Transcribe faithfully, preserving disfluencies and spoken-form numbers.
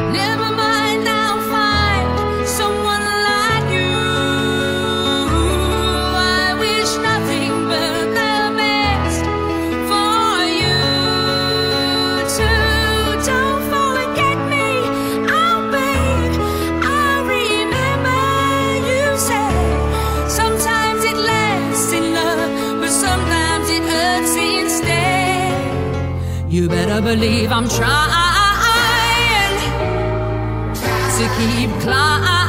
Never mind, I'll find someone like you. I wish nothing but the best for you too. Don't forget me, oh babe. I remember you said sometimes it lasts in love, but sometimes it hurts instead. You better believe I'm trying to keep climbing.